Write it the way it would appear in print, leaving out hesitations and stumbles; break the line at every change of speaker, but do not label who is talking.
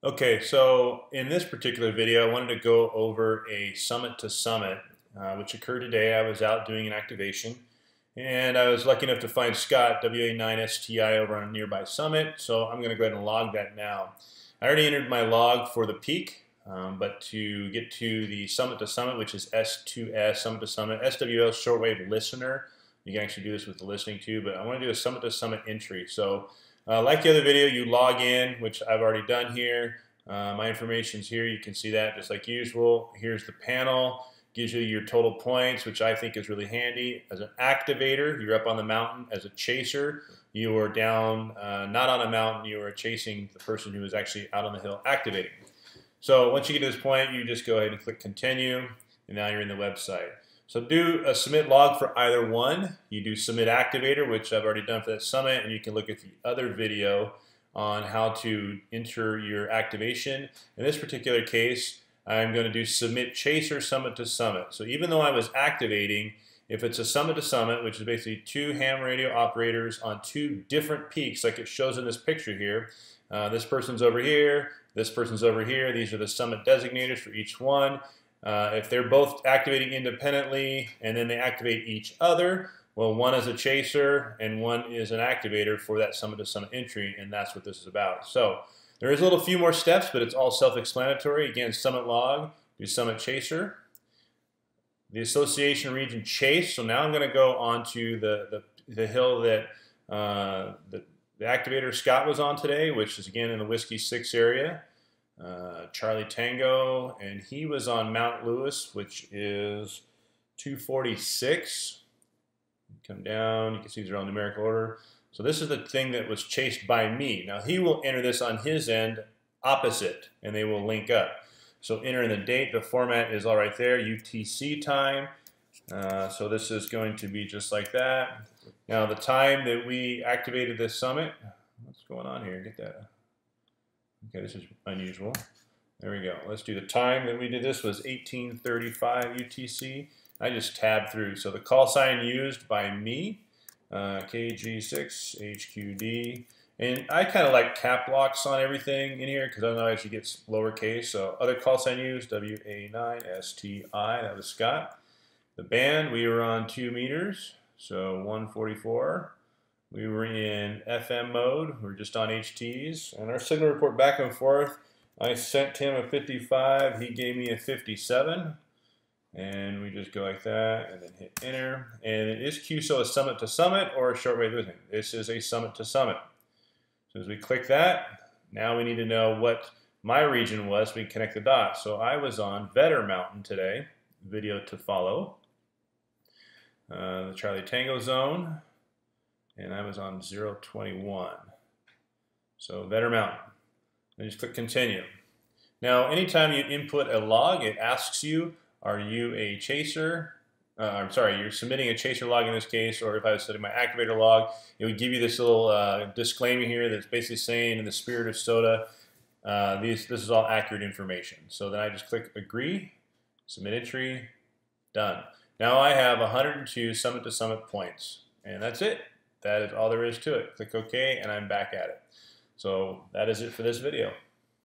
Okay, so in this particular video, I wanted to go over a summit to summit, which occurred today. I was out doing an activation, and I was lucky enough to find Scott, WA9STI, over on a nearby summit, so I'm going to go ahead and log that now. I already entered my log for the peak, but to get to the summit to summit, which is S2S, summit to summit, SWL shortwave listener, you can actually do this with the listening too, but I want to do a summit to summit entry. So like the other video, you log in, which I've already done here. My information's here. You can see that just like usual. Here's the panel. Gives you your total points, which I think is really handy. As an activator, you're up on the mountain. As a chaser, you are down, not on a mountain. You are chasing the person who is actually out on the hill activating. So once you get to this point, you just go ahead and click continue, and now you're in the website. So do a submit log for either one. You do submit activator, which I've already done for that summit, and you can look at the other video on how to enter your activation. In this particular case, I'm going to do submit chaser summit to summit. So even though I was activating, if it's a summit to summit, which is basically two ham radio operators on two different peaks, like it shows in this picture here, this person's over here, this person's over here. These are the summit designators for each one. If they're both activating independently and then they activate each other, well, one is a chaser and one is an activator for that summit to summit entry, and that's what this is about. So there is a little few more steps, but it's all self-explanatory. Again, summit log, do summit chaser. The association region chase. So now I'm going to go onto the hill that the activator Scott was on today, which is again in the Whiskey 6 area. Charlie Tango, and he was on Mount Lewis, which is 246. Come down, you can see these are all numerical order. So this is the thing that was chased by me. Now he will enter this on his end opposite, and they will link up. So enter in the date, the format is all right there, UTC time. So this is going to be just like that. Now the time that we activated this summit, what's going on here? Get that. Okay, this is unusual. There we go. Let's do the time that we did this was 1835 UTC. I just tabbed through. So the call sign used by me, KG6HQD. And I kind of like cap locks on everything in here because otherwise you get lowercase. So other call sign used, WA9STI, that was Scott. The band, we were on 2 meters, so 144. We were in FM mode. We were just on HTs. And our signal report back and forth, I sent him a 55. He gave me a 57. And we just go like that and then hit enter. And is QSO a summit to summit or a shortwave listening? This is a summit to summit. So as we click that, now we need to know what my region was. We connect the dots. So I was on Vetter Mountain today. Video to follow. The Charlie Tango zone. And I was on 021. So Vetter Mountain. Then just click continue. Now, anytime you input a log, it asks you, are you a chaser? I'm sorry, you're submitting a chaser log in this case, or if I was setting my activator log, it would give you this little disclaimer here that's basically saying, in the spirit of SOTA, this is all accurate information. So then I just click agree, submit entry, done. Now I have 102 summit to summit points, and that's it. That is all there is to it. Click OK, and I'm back at it. So that is it for this video.